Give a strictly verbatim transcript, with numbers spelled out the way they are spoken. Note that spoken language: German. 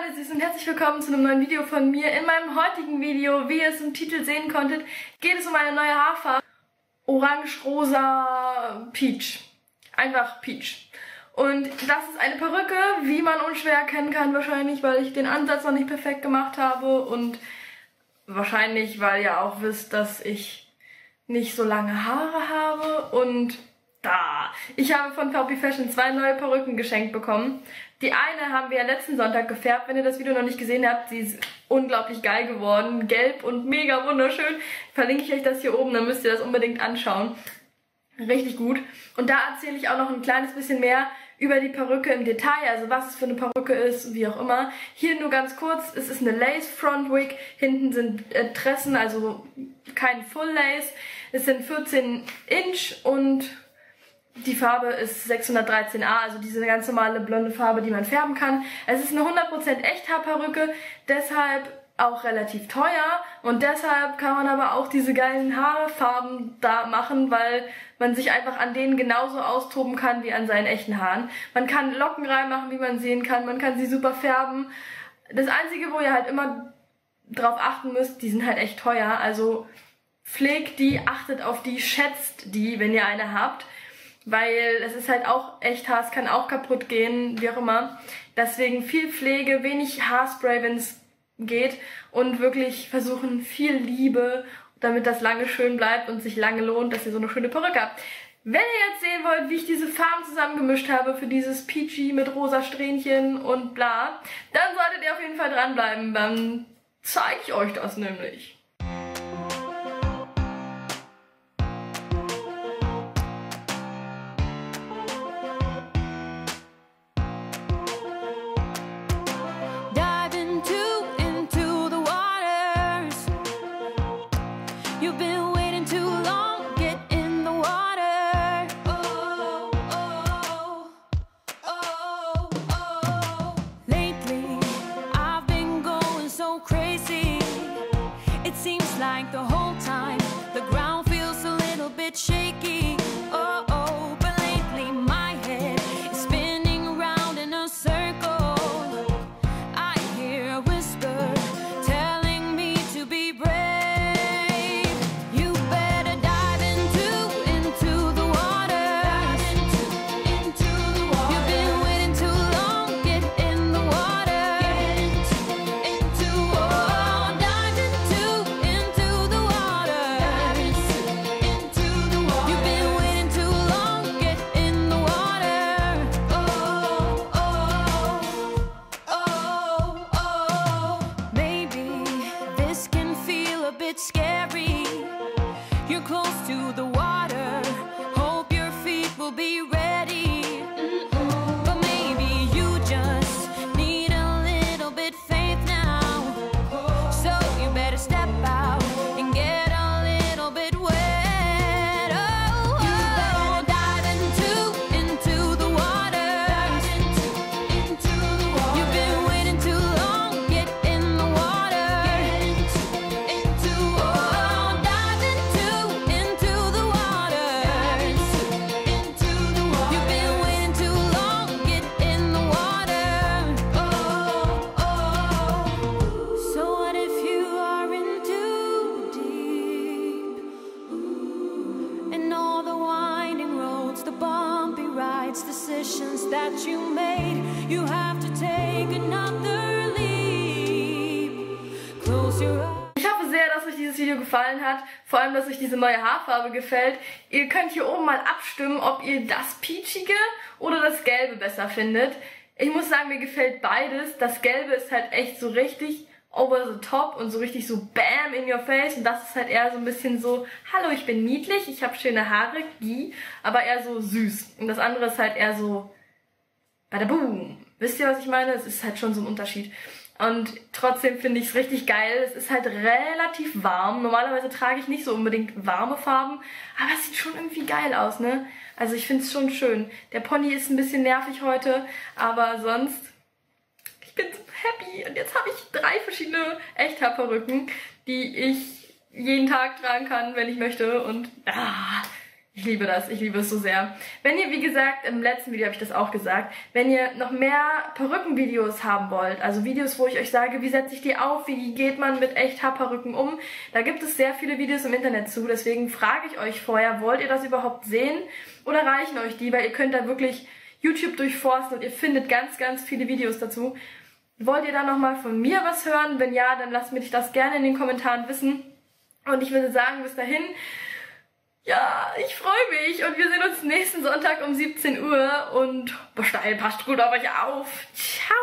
meine Süßen und herzlich willkommen zu einem neuen Video von mir. In meinem heutigen Video, wie ihr es im Titel sehen konntet, geht es um eine neue Haarfarbe. Orange, rosa, Peach. Einfach Peach. Und das ist eine Perücke, wie man unschwer erkennen kann wahrscheinlich, weil ich den Ansatz noch nicht perfekt gemacht habe. Und wahrscheinlich, weil ihr auch wisst, dass ich nicht so lange Haare habe. Und da, ich habe von V P Fashion zwei neue Perücken geschenkt bekommen. Die eine haben wir ja letzten Sonntag gefärbt. Wenn ihr das Video noch nicht gesehen habt, sie ist unglaublich geil geworden. Gelb und mega wunderschön. Verlinke ich euch das hier oben, dann müsst ihr das unbedingt anschauen. Richtig gut. Und da erzähle ich auch noch ein kleines bisschen mehr über die Perücke im Detail, also was es für eine Perücke ist, wie auch immer. Hier nur ganz kurz, es ist eine Lace Front Wig. Hinten sind äh, Tressen, also kein Full Lace. Es sind vierzehn Inch und die Farbe ist sechshundertdreizehn A, also diese ganz normale blonde Farbe, die man färben kann. Es ist eine hundert Prozent Echthaarperücke, deshalb auch relativ teuer und deshalb kann man aber auch diese geilen Haarfarben da machen, weil man sich einfach an denen genauso austoben kann wie an seinen echten Haaren. Man kann Locken reinmachen, wie man sehen kann, man kann sie super färben. Das Einzige, wo ihr halt immer drauf achten müsst, die sind halt echt teuer, also pflegt die, achtet auf die, schätzt die, wenn ihr eine habt. Weil es ist halt auch Echthaar, es kann auch kaputt gehen, wie auch immer. Deswegen viel Pflege, wenig Haarspray, wenn es geht. Und wirklich versuchen viel Liebe, damit das lange schön bleibt und sich lange lohnt, dass ihr so eine schöne Perücke habt. Wenn ihr jetzt sehen wollt, wie ich diese Farben zusammengemischt habe für dieses Peachy mit rosa Strähnchen und bla, dann solltet ihr auf jeden Fall dranbleiben. Dann zeige ich euch das nämlich. Like the whole time, the ground feels a little bit shaky. Oh, oh, but lately my head is spinning around in a circle. I hear a whisper telling me to be brave. You better dive into, into the water. Dive into, into the water. You've been waiting too long, get in the water. Get into, into, oh, dive into. Scary, you're close to the water. Hope your feet will be ready. Mm-mm. But maybe you just need a little bit faith now. So you better step out and get a little bit wet. Oh, oh. You better dive into, into the water. Dive into, into the water. You've been waiting too long, get in the water. Get into, into decisions that you made, you have to take another leap. Close your eyes. Ich hoffe sehr, dass euch dieses Video gefallen hat, vor allem, dass euch diese neue Haarfarbe gefällt. Ihr könnt hier oben mal abstimmen, ob ihr das Peachige oder das Gelbe besser findet. Ich muss sagen, mir gefällt beides. Das Gelbe ist halt echt so richtig over the top und so richtig so bam in your face und das ist halt eher so ein bisschen so, hallo, ich bin niedlich, ich habe schöne Haare, Gi, aber eher so süß. Und das andere ist halt eher so badaboom. Wisst ihr, was ich meine? Es ist halt schon so ein Unterschied. Und trotzdem finde ich es richtig geil. Es ist halt relativ warm. Normalerweise trage ich nicht so unbedingt warme Farben, aber es sieht schon irgendwie geil aus, ne? Also ich finde es schon schön. Der Pony ist ein bisschen nervig heute, aber sonst ich bin so happy. Und jetzt habe ich drei verschiedene Echthaarperücken, die ich jeden Tag tragen kann, wenn ich möchte. Und ah, Ich liebe das, ich liebe es so sehr. Wenn ihr, wie gesagt, im letzten Video habe ich das auch gesagt, wenn ihr noch mehr Perückenvideos haben wollt, also Videos, wo ich euch sage, wie setze ich die auf, wie geht man mit Echt-Haarperücken um, da gibt es sehr viele Videos im Internet zu, deswegen frage ich euch vorher, wollt ihr das überhaupt sehen oder reichen euch die, weil ihr könnt da wirklich YouTube durchforsten und ihr findet ganz, ganz viele Videos dazu. Wollt ihr da nochmal von mir was hören? Wenn ja, dann lasst mich das gerne in den Kommentaren wissen. Und ich würde sagen, bis dahin, ja, ich freue mich und wir sehen uns nächsten Sonntag um siebzehn Uhr und steil, passt gut auf euch auf. Ciao!